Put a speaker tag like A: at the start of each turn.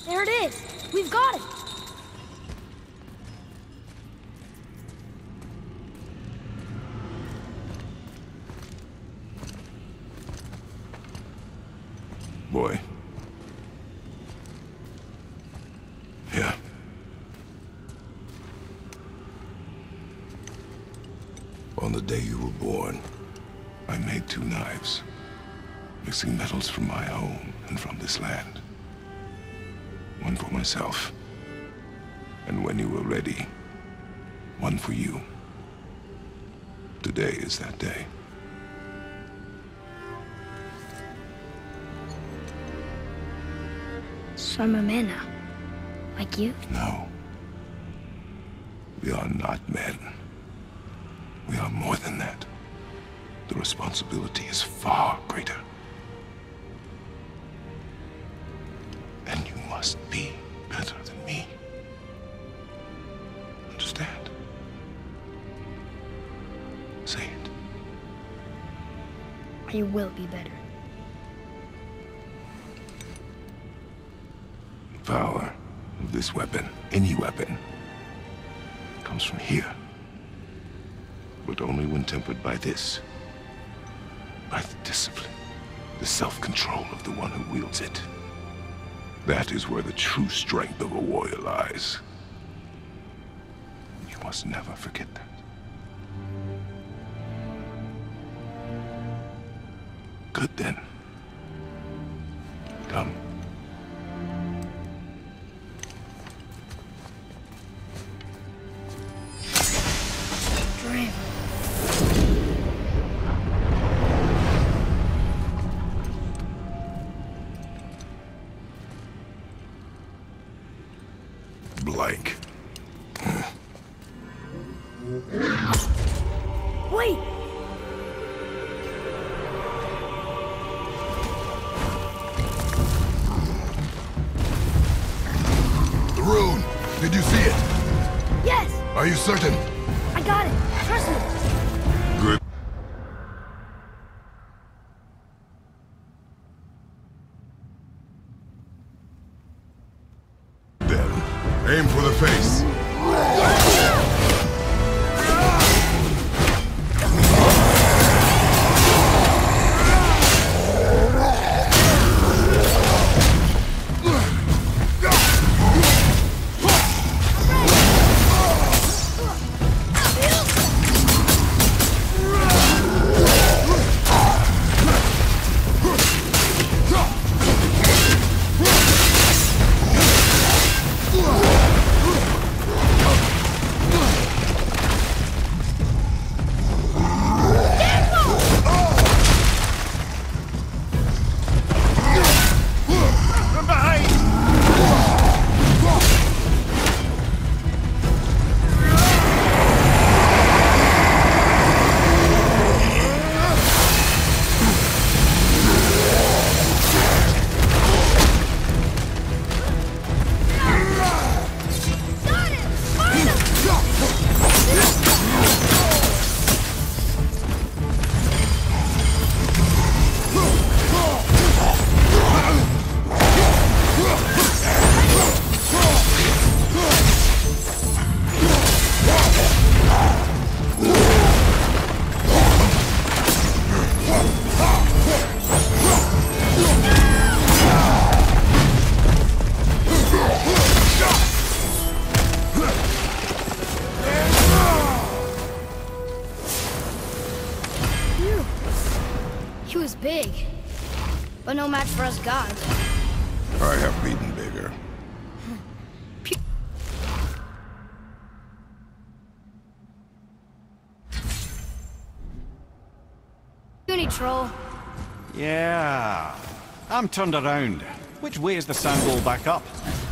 A: There it is! We've got it!
B: Boy. Here. On the day you were born, I made 2 knives, mixing metals from my home and from this land. One for myself, and when you were ready, one for you. Today is that day.
A: So I'm a man now. Like you?
B: No. We are not men. We are more than that. The responsibility is far greater. And you must be better than me. Understand? Say it.
A: I will be better.
B: The power of this weapon, any weapon, comes from here. But only when tempered by this. By the discipline, the self-control of the one who wields it. That is where the true strength of a warrior lies. You must never forget that. Good then. Come. Blank.
A: Wait!
B: The rune! Did you see it?
A: Yes!
B: Are you certain?
A: I got it! Trust me!
B: Good. Then, aim for the face.
A: He was big, but no match for us gods.
B: I have beaten bigger.
A: Puny troll.
C: Yeah. I'm turned around. Which way is the sand wall back up?